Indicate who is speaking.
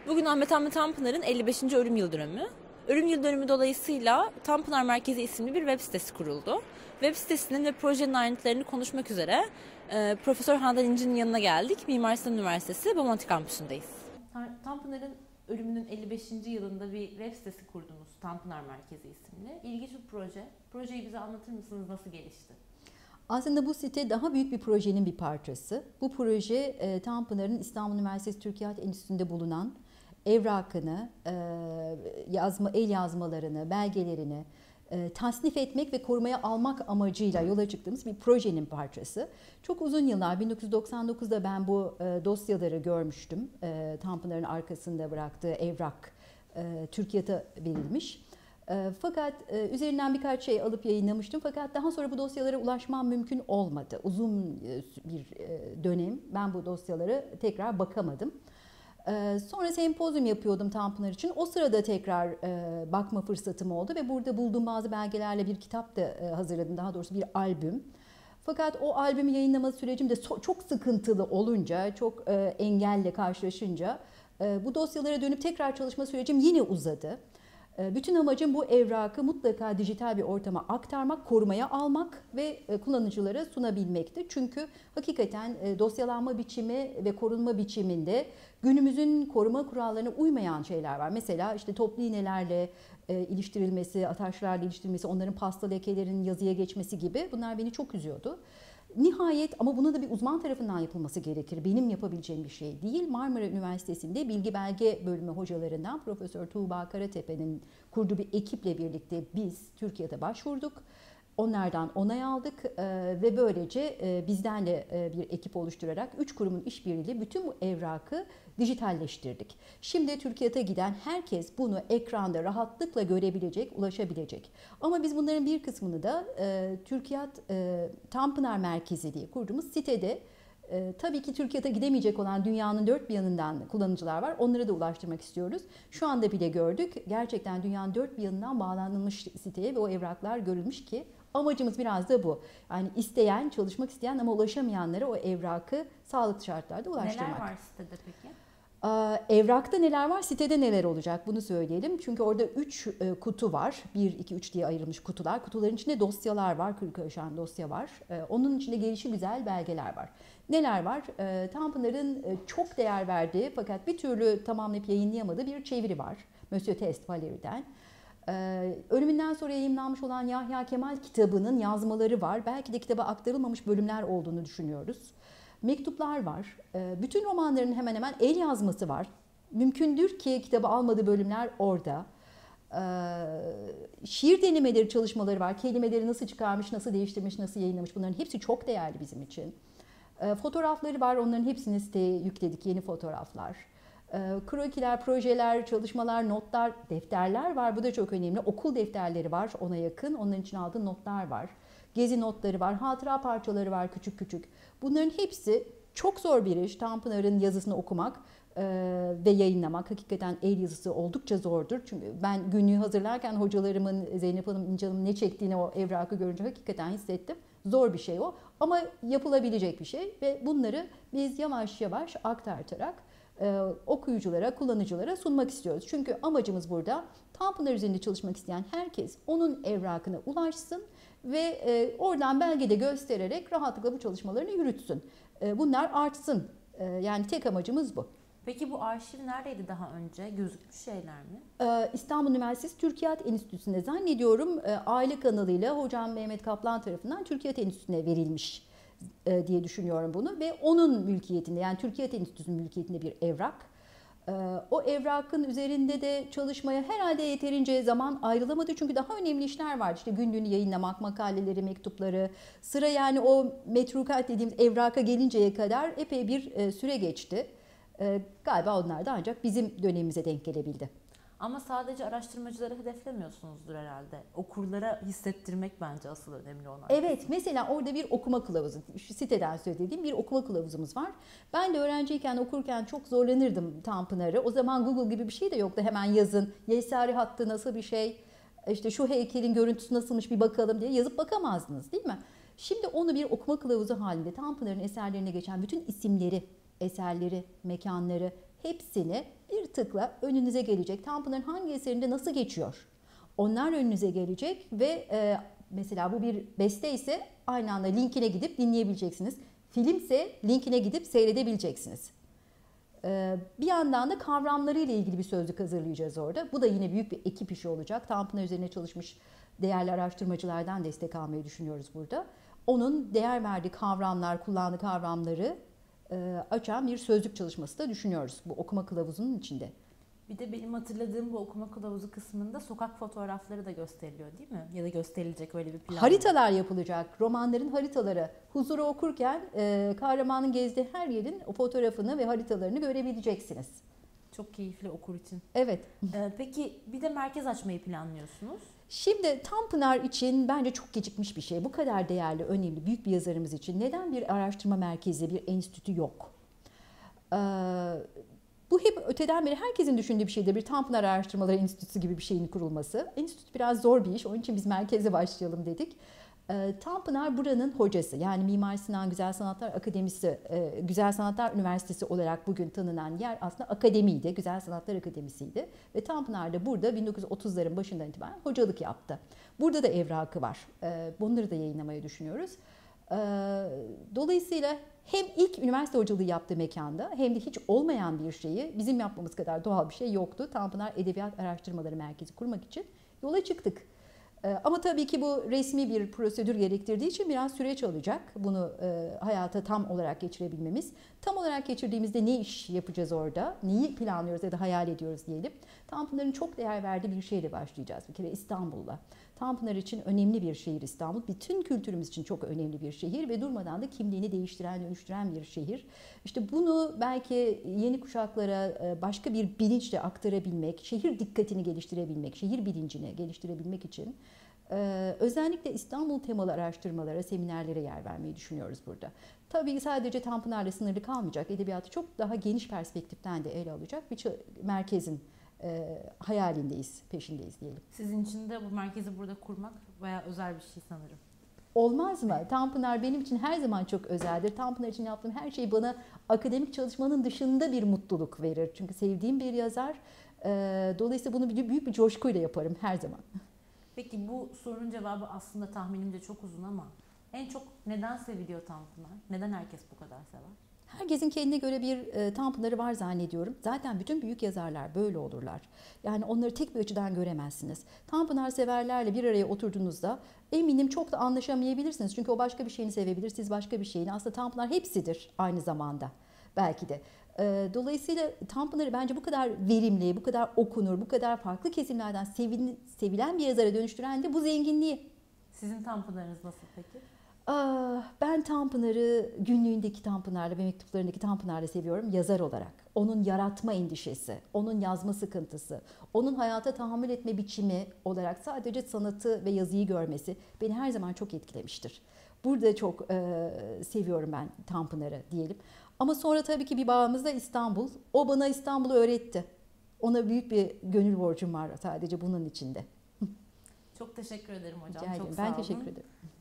Speaker 1: Bugün Ahmet Hamdi Tanpınar'ın 55. ölüm yıl dönümü. Ölüm yıl dönümü dolayısıyla Tanpınar Merkezi isimli bir web sitesi kuruldu. Web sitesinin ve projenin ayrıntılarını konuşmak üzere Profesör Handan İnci'nin yanına geldik. Mimar Sinan Üniversitesi Bomonti kampüsündeyiz. Tanpınar'ın ölümünün 55. yılında bir web sitesi kurdunuz, Tanpınar Merkezi isimli. İlginç bir proje. Projeyi bize anlatır mısınız? Nasıl gelişti?
Speaker 2: Aslında bu site daha büyük bir projenin bir parçası. Bu proje Tanpınar'ın İstanbul Üniversitesi Türkiyat Enstitüsü'nde bulunan evrakını, el yazmalarını, belgelerini tasnif etmek ve korumaya almak amacıyla yola çıktığımız bir projenin parçası. Çok uzun yıllar, 1999'da ben bu dosyaları görmüştüm. Tanpınar'ın arkasında bıraktığı evrak Türkiyat'a verilmiş. Fakat üzerinden birkaç şey alıp yayınlamıştım. Fakat daha sonra bu dosyalara ulaşmam mümkün olmadı. Uzun bir dönem ben bu dosyalara tekrar bakamadım. Sonra sempozyum yapıyordum Tanpınar için. O sırada tekrar bakma fırsatım oldu ve burada bulduğum bazı belgelerle bir kitap da hazırladım. Daha doğrusu bir albüm. Fakat o albümü yayınlama sürecim de çok sıkıntılı olunca, çok engelle karşılaşınca bu dosyalara dönüp tekrar çalışma sürecim yine uzadı. Bütün amacım bu evrakı mutlaka dijital bir ortama aktarmak, korumaya almak ve kullanıcılara sunabilmekti. Çünkü hakikaten dosyalanma biçimi ve korunma biçiminde günümüzün koruma kurallarına uymayan şeyler var. Mesela işte toplu iğnelerle iliştirilmesi, ataşlarla iliştirilmesi, onların pasta lekelerinin yazıya geçmesi gibi bunlar beni çok üzüyordu. Nihayet ama bunun da bir uzman tarafından yapılması gerekir. Benim yapabileceğim bir şey değil. Marmara Üniversitesi'nde bilgi belge bölümü hocalarından Profesör Tuğba Karatepe'nin kurduğu bir ekiple birlikte biz Türkiye'de başvurduk. Onlardan onay aldık ve böylece bizden de bir ekip oluşturarak 3 kurumun işbirliğiyle bütün bu evrakı dijitalleştirdik. Şimdi Türkiye'ye giden herkes bunu ekranda rahatlıkla görebilecek, ulaşabilecek. Ama biz bunların bir kısmını da Türkiyat Tanpınar Merkezi diye kurduğumuz sitede tabii ki Türkiye'ye gidemeyecek olan dünyanın dört bir yanından kullanıcılar var. Onlara da ulaştırmak istiyoruz. Şu anda bile gördük. Gerçekten dünyanın dört bir yanından bağlanılmış siteye ve o evraklar görülmüş ki amacımız biraz da bu. Yani isteyen, çalışmak isteyen ama ulaşamayanlara o evrakı sağlıklı şartlarda ulaştırmak.
Speaker 1: Neler var sitede peki?
Speaker 2: Evrakta neler var, sitede neler olacak bunu söyleyelim. Çünkü orada 3 kutu var. 1, 2, 3 diye ayrılmış kutular. Kutuların içinde dosyalar var, 40'a aşan dosya var. Onun içinde gelişigüzel belgeler var. Neler var? Tanpınar'ın çok değer verdiği fakat bir türlü tamamlayıp yayınlayamadığı bir çeviri var. Monsieur Test Valéry'den. Ölümünden sonra yayımlanmış olan Yahya Kemal kitabının yazmaları var. Belki de kitaba aktarılmamış bölümler olduğunu düşünüyoruz. Mektuplar var. Bütün romanların hemen hemen el yazması var. Mümkündür ki kitabı almadığı bölümler orada. Şiir denemeleri çalışmaları var. Kelimeleri nasıl çıkarmış, nasıl değiştirmiş, nasıl yayınlamış bunların hepsi çok değerli bizim için. Fotoğrafları var. Onların hepsini siteye yükledik. Yeni fotoğraflar. Krokiler, projeler, çalışmalar, notlar, defterler var. Bu da çok önemli. Okul defterleri var ona yakın. Onların için aldığı notlar var. Gezi notları var, hatıra parçaları var küçük küçük. Bunların hepsi çok zor bir iş. Tanpınar'ın yazısını okumak ve yayınlamak hakikaten el yazısı oldukça zordur. Çünkü ben günlüğü hazırlarken hocalarımın, Zeynep Hanım, İnce Hanım ne çektiğini o evrakı görünce hakikaten hissettim. Zor bir şey o ama yapılabilecek bir şey ve bunları biz yavaş yavaş aktartarak okuyuculara, kullanıcılara sunmak istiyoruz. Çünkü amacımız burada Tanpınar üzerinde çalışmak isteyen herkes onun evrakına ulaşsın ve oradan belge de göstererek rahatlıkla bu çalışmalarını yürütsün. Bunlar artsın. Yani tek amacımız bu.
Speaker 1: Peki bu arşiv neredeydi daha önce? Gözükmüş şeyler mi?
Speaker 2: İstanbul Üniversitesi Türkiyat Enstitüsü'nde zannediyorum aile kanalıyla hocam Mehmet Kaplan tarafından Türkiyat Enstitüsü'ne verilmiş diye düşünüyorum bunu ve onun mülkiyetinde yani Türkiyat Enstitüsü'nün mülkiyetinde bir evrak. O evrakın üzerinde de çalışmaya herhalde yeterince zaman ayrılamadı çünkü daha önemli işler vardı. İşte günlüğünü yayınlamak, makaleleri, mektupları, sıra yani o metrukat dediğimiz evraka gelinceye kadar epey bir süre geçti. Galiba onlar da ancak bizim dönemimize denk gelebildi.
Speaker 1: Ama sadece araştırmacıları hedeflemiyorsunuzdur herhalde. Okurlara hissettirmek bence asıl önemli olan.
Speaker 2: Evet, mesela orada bir okuma kılavuzu, şu siteden söylediğim bir okuma kılavuzumuz var. Ben de öğrenciyken okurken çok zorlanırdım Tanpınar'ı. O zaman Google gibi bir şey de yoktu. Hemen yazın, Yeysari hattı nasıl bir şey, işte şu heykelin görüntüsü nasılmış bir bakalım diye yazıp bakamazdınız değil mi? Şimdi onu bir okuma kılavuzu halinde Tanpınar'ın eserlerine geçen bütün isimleri, eserleri, mekanları hepsini bir tıkla önünüze gelecek. Tanpınar'ın hangi eserinde nasıl geçiyor? Onlar önünüze gelecek ve mesela bu bir beste ise aynı anda linkine gidip dinleyebileceksiniz. Filmse linkine gidip seyredebileceksiniz. Bir yandan da kavramlarıyla ilgili bir sözlük hazırlayacağız orada. Bu da yine büyük bir ekip işi olacak. Tanpınar üzerine çalışmış değerli araştırmacılardan destek almayı düşünüyoruz burada. Onun değer verdiği kavramlar, kullandığı kavramları açan bir sözlük çalışması da düşünüyoruz bu okuma kılavuzunun içinde.
Speaker 1: Bir de benim hatırladığım bu okuma kılavuzu kısmında sokak fotoğrafları da gösteriliyor değil mi? Ya da gösterilecek öyle bir plan.
Speaker 2: Haritalar yapılacak. Romanların haritaları. Huzur'u okurken kahramanın gezdiği her yerin o fotoğrafını ve haritalarını görebileceksiniz.
Speaker 1: Çok keyifli okur için.
Speaker 2: Evet.
Speaker 1: Peki bir de merkez açmayı planlıyorsunuz.
Speaker 2: Şimdi Tanpınar için bence çok gecikmiş bir şey. Bu kadar değerli, önemli, büyük bir yazarımız için neden bir araştırma merkezi, bir enstitü yok? Bu hep öteden beri herkesin düşündüğü bir şeydir. Bir Tanpınar Araştırmaları Enstitüsü gibi bir şeyin kurulması. Enstitü biraz zor bir iş. Onun için biz merkeze başlayalım dedik. Tanpınar buranın hocası. Yani Mimar Sinan Güzel Sanatlar Akademisi, Güzel Sanatlar Üniversitesi olarak bugün tanınan yer aslında akademiydi. Güzel Sanatlar Akademisi'ydi. Ve Tanpınar da burada 1930'ların başından itibaren hocalık yaptı. Burada da evrakı var. Bunları da yayınlamayı düşünüyoruz. Dolayısıyla hem ilk üniversite hocalığı yaptığı mekanda hem de hiç olmayan bir şeyi bizim yapmamız kadar doğal bir şey yoktu. Tanpınar Edebiyat Araştırmaları Merkezi kurmak için yola çıktık. Ama tabii ki bu resmi bir prosedür gerektirdiği için biraz süreç alacak bunu hayata tam olarak geçirebilmemiz. Tam olarak geçirdiğimizde ne iş yapacağız orada, neyi planlıyoruz ya da hayal ediyoruz diyelim. Tanpınar'ın çok değer verdiği bir şeyle başlayacağız bir kere İstanbul'la. Tanpınar için önemli bir şehir İstanbul. Bütün kültürümüz için çok önemli bir şehir ve durmadan da kimliğini değiştiren, dönüştüren bir şehir. İşte bunu belki yeni kuşaklara başka bir bilinçle aktarabilmek, şehir dikkatini geliştirebilmek, şehir bilincini geliştirebilmek için özellikle İstanbul temalı araştırmalara, seminerlere yer vermeyi düşünüyoruz burada. Tabii sadece Tanpınar'la sınırlı kalmayacak, edebiyatı çok daha geniş perspektiften de ele alacak bir merkezin hayalindeyiz, peşindeyiz diyelim.
Speaker 1: Sizin için de bu merkezi burada kurmak bayağı özel bir şey sanırım.
Speaker 2: Olmaz mı? Tanpınar benim için her zaman çok özeldir. Tanpınar için yaptığım her şey bana akademik çalışmanın dışında bir mutluluk verir. Çünkü sevdiğim bir yazar. Dolayısıyla bunu büyük bir coşkuyla yaparım her zaman.
Speaker 1: Peki bu sorunun cevabı aslında tahminimce çok uzun ama en çok neden seviliyor Tanpınar? Neden herkes bu kadar sever?
Speaker 2: Herkesin kendine göre bir Tanpınar'ı var zannediyorum. Zaten bütün büyük yazarlar böyle olurlar. Yani onları tek bir açıdan göremezsiniz. Tanpınar severlerle bir araya oturduğunuzda eminim çok da anlaşamayabilirsiniz. Çünkü o başka bir şeyini sevebilir, siz başka bir şeyini. Aslında Tanpınar hepsidir aynı zamanda belki de. Dolayısıyla Tanpınar'ı bence bu kadar verimli, bu kadar okunur, bu kadar farklı kesimlerden sevilen bir yazara dönüştüren de bu zenginliği.
Speaker 1: Sizin Tanpınar'ınız nasıl peki?
Speaker 2: Ben Tanpınar'ı günlüğündeki Tanpınar'la ve mektuplarındaki Tanpınar'la seviyorum yazar olarak. Onun yaratma endişesi, onun yazma sıkıntısı, onun hayata tahammül etme biçimi olarak sadece sanatı ve yazıyı görmesi beni her zaman çok etkilemiştir. Burada çok seviyorum ben Tanpınar'ı diyelim. Ama sonra tabii ki bir bağımız da İstanbul. O bana İstanbul'u öğretti. Ona büyük bir gönül borcum var sadece bunun içinde.
Speaker 1: Çok teşekkür ederim hocam.
Speaker 2: Rica ederim.
Speaker 1: Çok sağ
Speaker 2: Ben
Speaker 1: olun.
Speaker 2: teşekkür ederim.